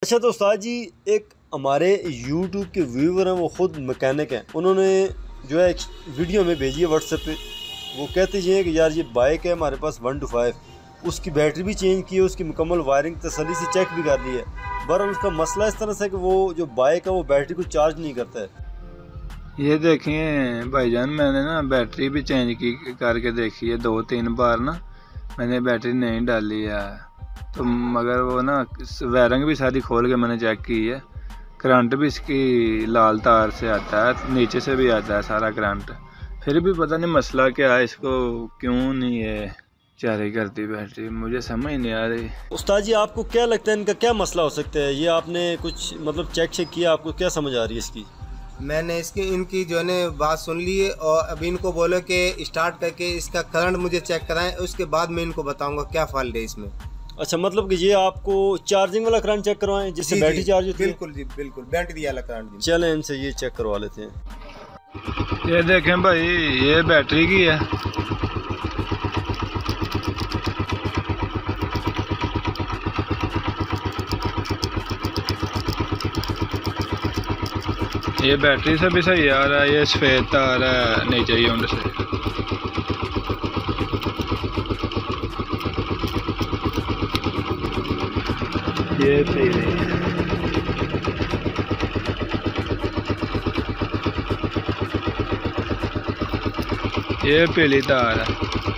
अच्छा तो उस्ताद जी, एक हमारे YouTube के व्यूवर हैं, वो ख़ुद मैकेनिक हैं। उन्होंने जो है एक वीडियो में भेजी है व्हाट्सएप पे। वो कहते हैं कि यार ये बाइक है हमारे पास 1 to 5, उसकी बैटरी भी चेंज की है, उसकी मुकम्मल वायरिंग तसल्ली से चेक भी कर ली है। बहरहाल उसका मसला इस तरह से कि वो जो बाइक है वो बैटरी को चार्ज नहीं करता है। ये देखिए भाईजान, मैंने ना बैटरी भी चेंज की करके देखी है 2-3 बार ना, मैंने बैटरी नहीं डाली है तो मगर वो ना वायरिंग भी सारी खोल के मैंने चेक की है। करंट भी इसकी लाल तार से आता है, नीचे से भी आता है सारा करंट, फिर भी पता नहीं मसला क्या है, इसको क्यों नहीं है चार्ज करती बैटरी, मुझे समझ नहीं आ रही। उस्ताद जी, आपको क्या लगता है इनका क्या मसला हो सकता है? ये आपने कुछ मतलब चेक किया, आपको क्या समझ आ रही है इसकी? मैंने इनकी जो है ना बात सुन ली है और अभी इनको बोलो कि स्टार्ट करके इसका करंट मुझे चेक कराएं, उसके बाद मैं इनको बताऊंगा क्या फॉल्ट है इसमें। अच्छा, मतलब कि ये आपको चार्जिंग वाला करंट चेक करवाएं जिससे बैटरी चार्ज होती है? बिल्कुल जी, बिल्कुल बैटरी वाला करंट। चलें इनसे ये चेक करवा लेते हैं। ये देखें भाई, ये बैटरी की है, ये बैटरी से भी सही आ रहा है, ये सफेद तार है नीचे ही उंड से। ये पीली तार है,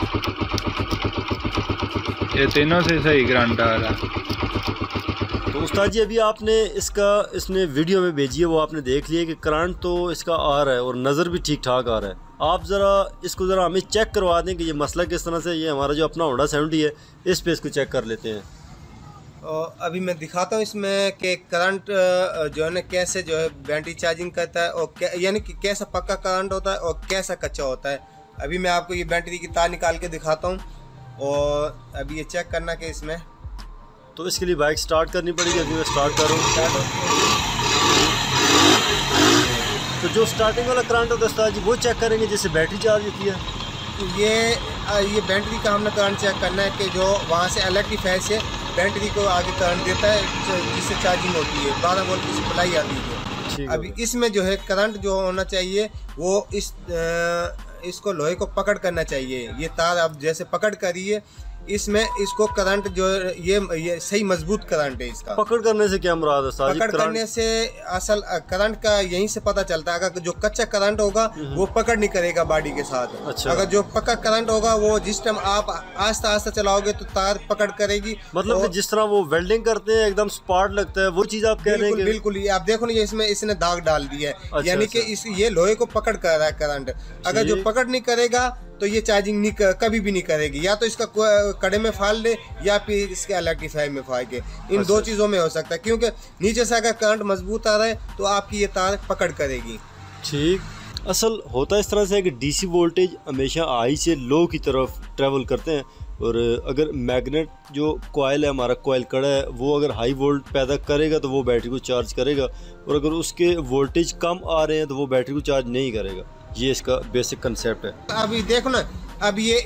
ये तीनों से सही करंट आ रहा है। तो उस्ताद जी, अभी आपने इसने वीडियो में भेजी है, वो आपने देख लिया कि करंट तो इसका आ रहा है और नज़र भी ठीक ठाक आ रहा है। आप इसको ज़रा हमें चेक करवा दें कि ये मसला किस तरह से, ये हमारा जो अपना होंडा 70 है इस पे इसको चेक कर लेते हैं। और अभी मैं दिखाता हूँ इसमें कि करंट जो है ना कैसे जो है बैटरी चार्जिंग करता है और यानी कि कैसा पक्का करंट होता है और कैसा कच्चा होता है। अभी मैं आपको ये बैटरी की तार निकाल के दिखाता हूँ और अभी ये चेक करना कि इसमें, तो इसके लिए बाइक स्टार्ट करनी पड़ेगी। अभी मैं स्टार्ट कर रहा हूँ। तो जो स्टार्टिंग वाला करंट होता है उस्ताद जी, वो चेक करेंगे जिससे बैटरी चार्ज होती है। ये बैटरी का हमने करंट चेक करना है कि जो वहाँ से इलेक्ट्रीफायर से बैटरी को आगे करंट देता है जिससे चार्जिंग होती है, 12 वोल्ट की सप्लाई आती है। अभी इसमें जो है करंट जो होना चाहिए वो इसको लोहे को पकड़ करना चाहिए। ये तार आप जैसे पकड़ करिए, इसमें इसको करंट जो ये सही मजबूत करंट है। इसका पकड़ करने से क्या मुराद है? पकड़ करने से असल करंट का यहीं से पता चलता है। अगर जो कच्चा करंट होगा वो पकड़ नहीं करेगा बॉडी के साथ। अच्छा। अगर जो पक्का करंट होगा वो जिस टाइम आप आस्ता आस्ता चलाओगे तो तार पकड़ करेगी। मतलब कि जिस तरह वो वेल्डिंग करते हैं एकदम स्पार्क लगता है, वो चीज आप कह रहे हैं? बिल्कुल। ये आप देखो ना, ये इसमें इसने दाग डाल दिया है। अच्छा, यानी कि ये लोहे को पकड़ कर रहा है करंट। अगर जो पकड़ नहीं करेगा तो ये चार्जिंग नहीं कभी भी नहीं करेगी। या तो इसका कड़े में फाल ले या फिर इसके इलेक्ट्रीफायर में फाल के, इन दो चीज़ों में हो सकता है। क्योंकि नीचे से अगर करंट मजबूत आ रहा है तो आपकी ये तार पकड़ करेगी। ठीक। असल होता इस तरह से है कि डीसी वोल्टेज हमेशा हाई से लो की तरफ ट्रेवल करते हैं और अगर मैग्नेट जो कॉयल है, हमारा कॉयल कड़ा है, वो अगर हाई वोल्ट पैदा करेगा तो वो बैटरी को चार्ज करेगा और अगर उसके वोल्टेज कम आ रहे हैं तो वो बैटरी को चार्ज नहीं करेगा। ये इसका बेसिक कंसेप्ट है। अभी देखो ना, अब ये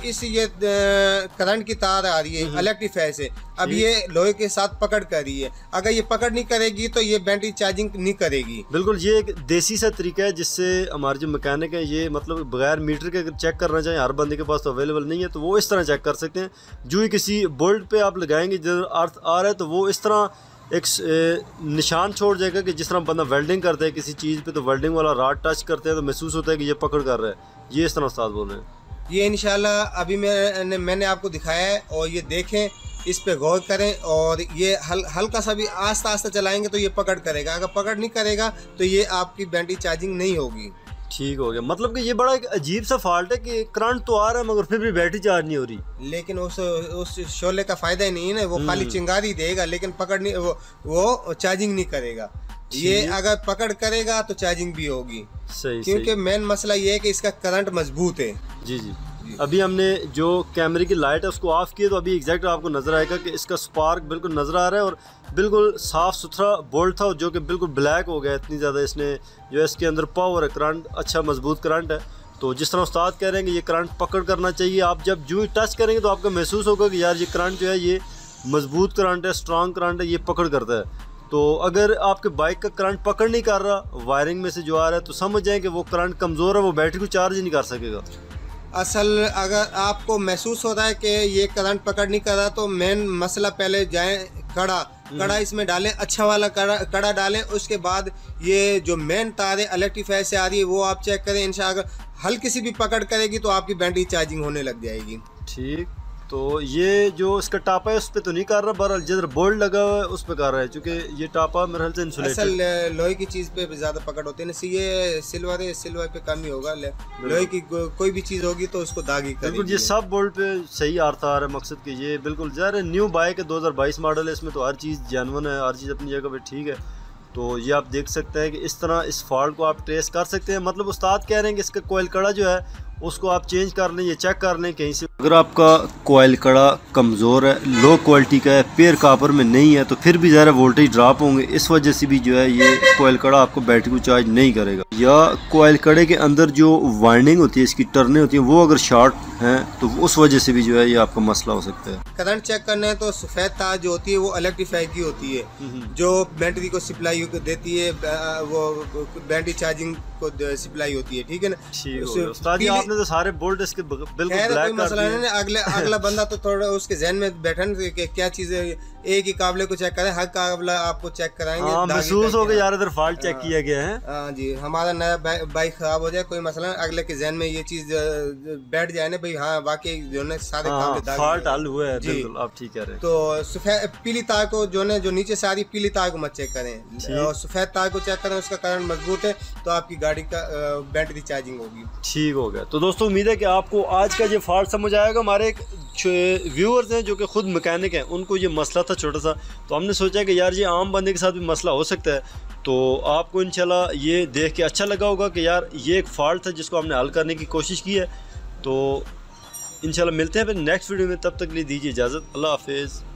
करंट की तार आ रही है इलेक्ट्रीफायर से, अब ये लोहे के साथ पकड़ कर रही है। अगर ये पकड़ नहीं करेगी तो ये बैटरी चार्जिंग नहीं करेगी। बिल्कुल, ये एक देसी सा तरीका है जिससे हमारे जो मैकेनिक है ये मतलब बगैर मीटर के अगर चेक करना चाहें, हर बंदे के पास तो अवेलेबल नहीं है, तो वो इस तरह चेक कर सकते हैं। जो ही किसी बोल्ट पे आप लगाएंगे जब अर्थ आ रहा है तो वो इस तरह एक निशान छोड़ जाएगा कि जिस तरह बंदा वेल्डिंग करता है किसी चीज़ पे, तो वेल्डिंग वाला राड टच करते हैं तो महसूस होता है कि ये पकड़ कर रहा है। ये इस तरह उस्ताद बोल रहे हैं। ये इंशाल्लाह अभी मैंने आपको दिखाया है और ये देखें, इस पे गौर करें और ये हल्का सा भी आस्ता आस्ता चलाएंगे तो ये पकड़ करेगा। अगर पकड़ नहीं करेगा तो ये आपकी बैटरी चार्जिंग नहीं होगी। ठीक हो गया। मतलब कि ये बड़ा एक अजीब सा फॉल्ट है कि करंट तो आ रहा है मगर फिर भी बैटरी चार्ज नहीं हो रही। लेकिन उस शोले का फायदा ही नहीं है ना, वो खाली चिंगारी देगा लेकिन पकड़ नहीं, वो चार्जिंग नहीं करेगा। ये अगर पकड़ करेगा तो चार्जिंग भी होगी। सही। क्योंकि मेन मसला ये है कि इसका करंट मजबूत है। जी जी। अभी हमने जो कैमरे की लाइट है उसको ऑफ किया तो अभी एग्जैक्ट आपको नज़र आएगा कि इसका स्पार्क बिल्कुल नज़र आ रहा है और बिल्कुल साफ़ सुथरा बोल्ट था जो कि बिल्कुल ब्लैक हो गया। इतनी ज़्यादा इसने जो है इसके अंदर पावर है, करंट अच्छा मजबूत करंट है। तो जिस तरह उस्ताद कह रहे हैं कि ये करंट पकड़ करना चाहिए, आप जब जो ही टच करेंगे तो आपको महसूस होगा कि यार ये करंट जो है ये मजबूत करंट है, स्ट्रॉन्ग करंट है, ये पकड़ करता है। तो अगर आपके बाइक का करंट पकड़ नहीं कर रहा, वायरिंग में से जो आ रहा है, तो समझ जाएं कि वो करंट कमज़ोर है, वो बैटरी को चार्ज ही नहीं कर सकेगा। असल अगर आपको महसूस होता है कि ये करंट पकड़ नहीं कर रहा, तो मेन मसला पहले जाए कड़ा इसमें डालें, अच्छा वाला कड़ा डालें। उसके बाद ये जो मेन तार है इलेक्ट्रीफायर से आ रही है वो आप चेक करें। इंशाल्लाह अगर हल्की सी भी पकड़ करेगी तो आपकी बैटरी चार्जिंग होने लग जाएगी। ठीक, तो ये जो इसका टापा है उस पर तो नहीं कर रहा, बहरहाल जिधर बोल्ट लगा हुआ है उस पर कर रहा है, क्योंकि ये टापा मेरे ख्याल से इंसुलेटेड। असल लोहे की चीज़ पे ज़्यादा पकड़ होती है ना, ये सिल्वर है, सिल्वर पे कम ही होगा। लोहे की कोई भी चीज़ होगी तो उसको दागी करेगी। बिल्कुल, ये सब बोल्ट पे सही आता आ रहा है। मकसद कि ये बिल्कुल ज़रा न्यू बाइक है, 2022 मॉडल है, इसमें तो हर चीज़ जेन्युइन है, हर चीज़ अपनी जगह पे ठीक है। तो ये आप देख सकते हैं कि इस तरह इस फॉल्ट को आप ट्रेस कर सकते हैं। मतलब उस्ताद कह रहे हैं कि इसका कोयल कड़ा जो है उसको आप चेंज कर लें, ये चेक कर लें कहीं से। अगर आपका कोयल कड़ा कमज़ोर है, लो क्वालिटी का है, पेयर कापर में नहीं है, तो फिर भी ज़रा वोल्टेज ड्रॉप होंगे, इस वजह से भी जो है ये कोयल कड़ा आपको बैटरी को चार्ज नहीं करेगा। या कोयल कड़े के अंदर जो वाइंडिंग होती है, इसकी टर्नें होती हैं, वो अगर शॉर्ट हैं तो उस वजह से भी जो है ये आपका मसला हो सकता है। करंट चेक करना है तो सफ़ेद तार जो होती है वो इलेक्ट्रीफाई की होती है, जो बैटरी को सप्लाई देती है, वो बैटरी चार्जिंग को सप्लाई होती है। ठीक है ना उस्ताद जी, आपने तो सारे बोल्ट इसके बिल्कुल ब्लैक मसला नहीं है। अगला बंदा तो थोड़ा उसके जहन में बैठन कि क्या चीज़ है, एक ही काबले को चेक करें, हर काबला आपको चेक कराएंगे। महसूस हो गया यार इधर फॉल्ट चेक किया गया है। हाँ जी, हमारा नया बाइक खराब हो जाए कोई मसला नहीं, अगले के जहन में ये चीज़ बैठ जाए ना भाई, हाँ वाकई जो है सारे फॉल्ट हल हुआ है। बिल्कुल आप ठीक कह रहे हैं। तो सफेद पीली तार को जो है जो नीचे से आ रही पीली तार को मत चेक करें, और सफेद तार को चेक करें, उसका करंट मजबूत है तो आपकी गाड़ी का बैटरी चार्जिंग होगी। ठीक हो गया। तो दोस्तों उम्मीद है कि आपको आज का ये फॉल्ट समझ आएगा। हमारे एक व्यूअर्स हैं जो कि खुद मैकेनिक हैं, उनको ये मसला था छोटा सा, तो हमने सोचा कि यार ये आम बंदे के साथ भी मसला हो सकता है। तो आपको इंशाल्लाह ये देख के अच्छा लगा होगा कि यार ये एक फॉल्ट था जिसको हमने हल करने की कोशिश की है। तो इंशाल्लाह मिलते हैं फिर नेक्स्ट वीडियो में, तब तक के लिए दीजिए इजाज़त। अल्लाह हाफिज़।